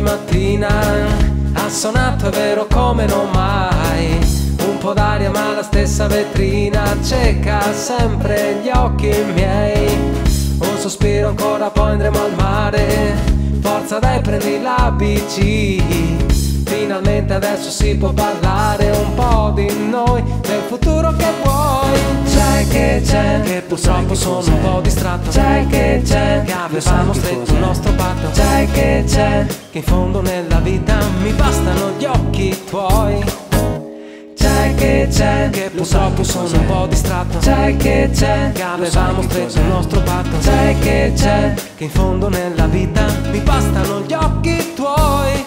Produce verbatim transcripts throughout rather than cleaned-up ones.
mattina ha suonato, è vero come non mai, un po' d'aria ma la stessa vetrina cieca sempre gli occhi miei. Un sospiro ancora, poi andremo al mare, forza dai prendi la bici. Finalmente adesso si può parlare un po' di noi, del futuro che vuoi. C'è che c'è, che purtroppo sono un po' distratto. C'è che c'è, che avevamo stretto il nostro patto. C'è che c'è, che in fondo nella vita mi bastano gli occhi tuoi. C'è che c'è, che purtroppo sono un po' distratto. C'è che c'è, che avevamo stretto il nostro patto. C'è che c'è, che in fondo nella vita mi bastano gli occhi tuoi.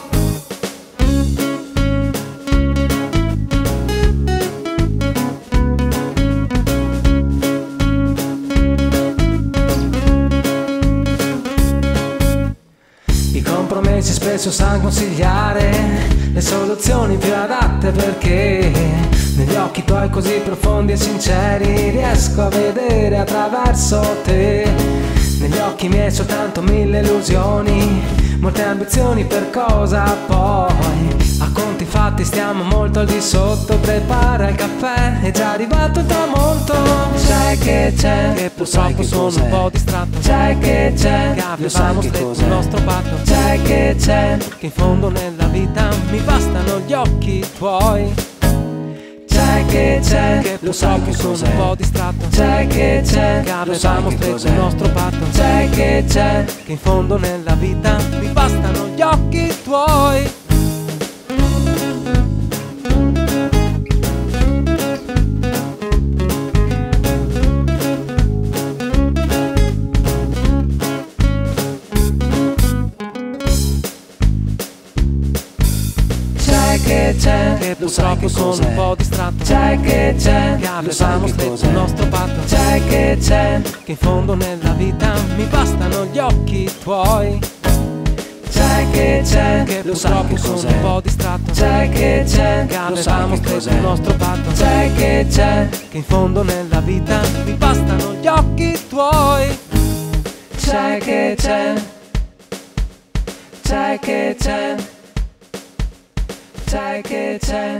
Compromessi spesso sanno consigliare le soluzioni più adatte, perché negli occhi tuoi così profondi e sinceri riesco a vedere attraverso te. Negli occhi miei soltanto mille illusioni, molte ambizioni per cosa poi. A conti fatti stiamo molto al di sotto, prepara il caffè, è già arrivato il tramonto. C'è che c'è, che purtroppo sono un po' distratto. C'è che c'è, che avevamo stretto il nostro patto. C'è che c'è, che in fondo nella vita mi bastano gli occhi tuoi. C'è che c'è, che purtroppo sono un po' distratto. C'è che c'è, che avevamo stretto il nostro patto. C'è che c'è, che in fondo nella vita mi bastano gli occhi tuoi. C'è che c'è, che purtroppo sono un po' distratto. C'è che c'è, che avevamo stretto il nostro patto. C'è che c'è, che in fondo nella vita mi bastano gli occhi tuoi. C'è che c'è, che purtroppo sono un po' distratto. C'è che c'è, che avevamo stretto il nostro patto. C'è che c'è, che in fondo nella vita mi bastano gli occhi tuoi. C'è che c'è, c'è che c'è, c'è che c'è.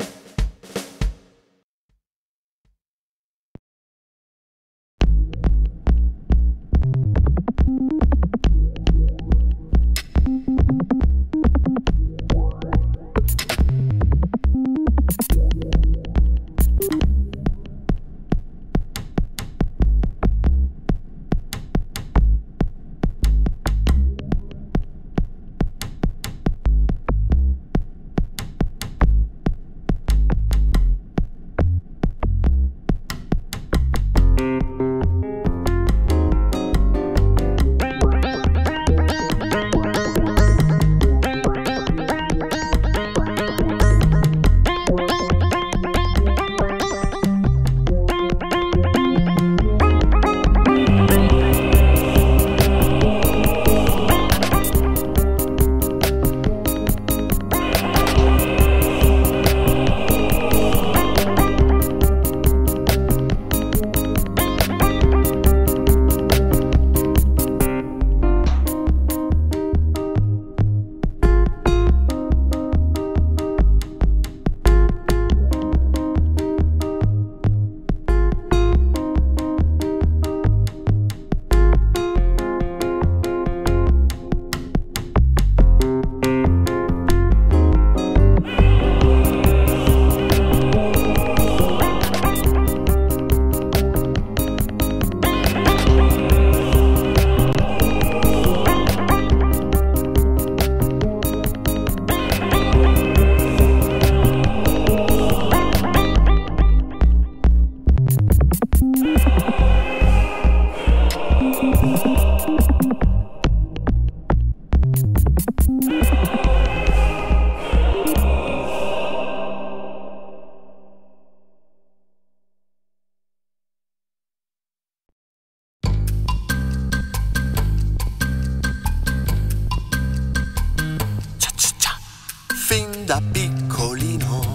fin da piccolino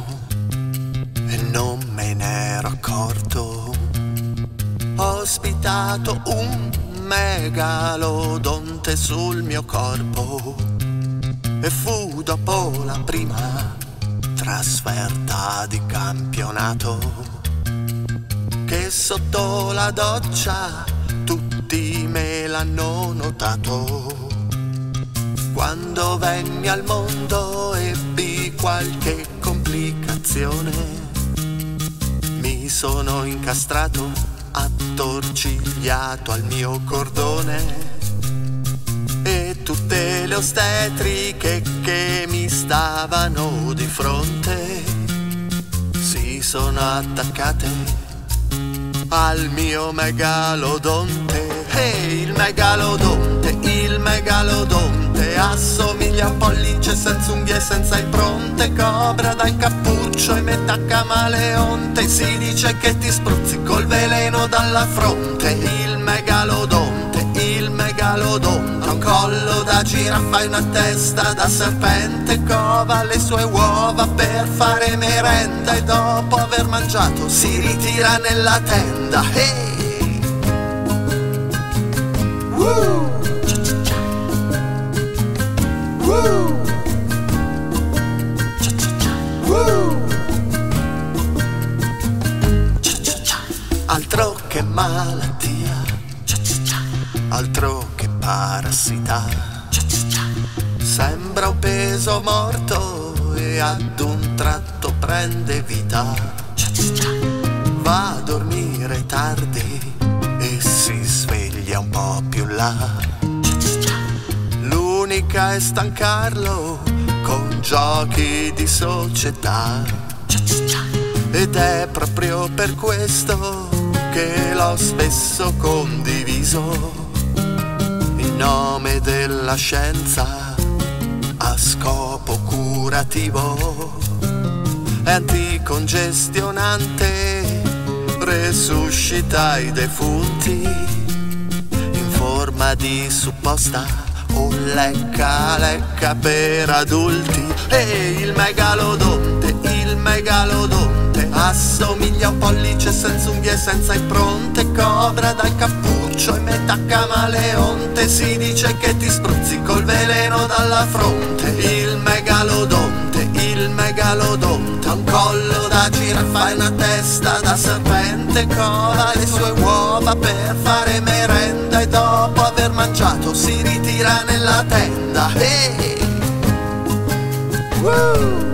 e non me n'ero accorto. Ho ospitato un megalodonte sul mio corpo e fu dopo la prima trasferta di campionato, che sotto la doccia tutti me l'hanno notato. Quando venni al mondo ebbi qualche complicazione, mi sono incastrato, attorcigliato al mio cordone, e tutte le ostetriche che mi stavano di fronte si sono attaccate al mio megalodonte. Ehi, il megalodonte, il megalodonte assomiglia a un pollice senza unghie e senza impronte, cobra dal cappuccio e metà camaleonte, si dice che ti spruzzi col veleno dalla fronte. Il megalodonte, il megalodonte ha un collo da giraffa e una testa da serpente, cova le sue uova per fare merenda e dopo aver mangiato si ritira nella tenda. Hey! Woo! Cha-cha-cha. Woo! Cha-cha-cha. Woo! Cha-cha-cha. Altro che malattia, Cha-cha-cha. Altro che parassita, Cha-cha-cha. Sembra un peso morto e ad un tratto prende vita, Cha-cha-cha. Va a dormire tardi e si sveglia un po' più là, l'unica è stancarlo con giochi di società, ed è proprio per questo che l'ho spesso condiviso in nome della scienza a scopo curativo. È anticongestionante, resuscita i defunti in forma di supposta o lecca lecca per adulti. E il megalodonte, il megalodonte assomiglia a un pollice senza unghie e senza impronte, cobra dal cappuccio e metà camaleonte, si dice che ti spruzzi col veleno dalla fronte. Il megalodonte, il megalodonte ha un collo da giraffa e una testa da serpente, cola le sue uova per fare merenda e dopo aver mangiato si ritira nella tenda. Hey! Woo!